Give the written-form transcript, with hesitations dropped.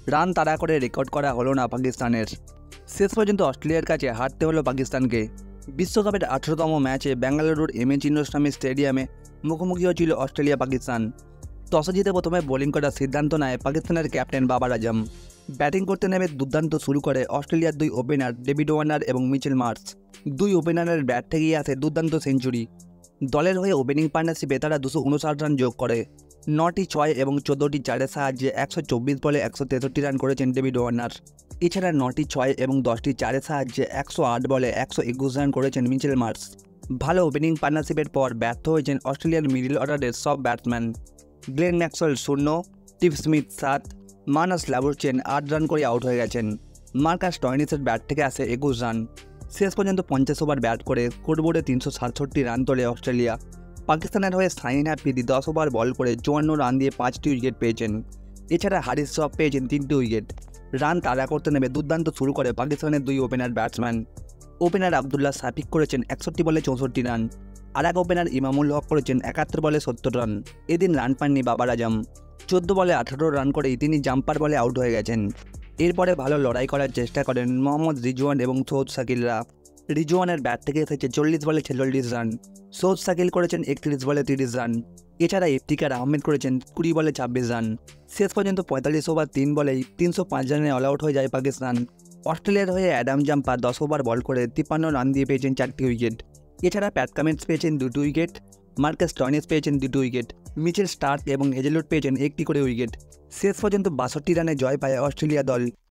Run তাড়া করে record করা হলো না পাকিস্তানের। শেষ পর্যন্ত অস্ট্রেলিয়ার কাছে হারতে হলো পাকিস্তানকে। বিশ্বকাপের 18তম ম্যাচে বেঙ্গালুরুর এম এ চিন্নাস্বামী স্টেডিয়ামে মুখোমুখি হয়েছিল অস্ট্রেলিয়া পাকিস্তান। টসে জিতে প্রথমে বোলিং করার সিদ্ধান্ত নেয় পাকিস্তানের ক্যাপ্টেন বাবার আজম। ব্যাটিং করতে নেমে দুর্দান্ত শুরু করে অস্ট্রেলিয়ার দুই ওপেনার ডেভিড ওয়ার্নার এবং মিচেল মার্শ। দুই ওপেনারের ব্যাট থেকেই আসে দুর্দান্ত সেঞ্চুরি। দলের হয়ে ওপেনিং পার্টনারশিপে তারা 259 রান যোগ করে। 9টি 6 এবং 14টি 4-এর সাহায্যে 124 বলে 163 রান করেছেন ডেভিড ওয়ার্নার। এছাড়া 9টি 6 এবং 10টি 4-এর সাহায্যে 108 বলে 121 রান করেছেন মিচেল মার্শ। ভালো ওপেনিং পার্টনারশিপের পর ব্যর্থ হয়েছেন অস্ট্রেলিয়ার মিডল অর্ডারের সব batsman. Glenn Maxwell 0, Steve Smith 7, Marnus Labuschagne 8 run করে আউট হয়ে গেছেন। মার্কাস স্টয়নিসের ব্যাট থেকে আসে 21 রান। শেষ পর্যন্ত 50 ওভার ব্যাট করে স্কোরবোর্ডে 367 রান তোলে অস্ট্রেলিয়া। পাকিস্তানের হয়ে শাহিন আফ্রিদি 10 ওভার বল করে 54 রান দিয়ে 5টি উইকেট পেয়েছেন। এছাড়া হারিস শ্রফ পেয়েছেন 3টি উইকেট। রান তাড়া করতে নেমে দুর্দান্ত শুরু করে পাকিস্তানের দুই opener batsman. Opener Abdullah Shafique করেছেন 61 বলে 64 রান। আর এক ওপেনার ইমামুল হক করেছেন 71 বলে 70 রান। এদিন রান পাননি বাবার আজম। 14 বলে 18 রান করেই তিনি জাম্পার বলে আউট হয়ে গেছেন। এরপরে ভালো লড়াই করার চেষ্টা করেন মোহাম্মদ রিজওয়ান এবং সৌদ শাকিলরা। রিজওয়ানের ব্যাট থেকে এসেছে 40 বলে 46 রান। সৌদ শাকিল করেছেন 31 বলে 30 রান। এছাড়া ইফতিকার আহমেদ করেছেন 20 বলে 26 রান। শেষ পর্যন্ত 45 ওভার 3 বলেই 305 রানে অল আউট হয়ে যায় পাকিস্তান। অস্ট্রেলিয়ার হয়ে অ্যাডাম জাম্পার 10 ওভার বল করে 53 রান দিয়ে পেয়েছেন 4টি উইকেট। এছাড়া প্যাট কামিন্স পেয়েছেন 2টি উইকেট। মার্কাস স্টয়নিস পেয়েছেন 2টি উইকেট। মিচেল স্টার্ক এবং হেজেলউড পেয়েছেন 1টি করে উইকেট। শেষ পর্যন্ত 62 রানে জয় পায় অস্ট্রেলিয়া দল।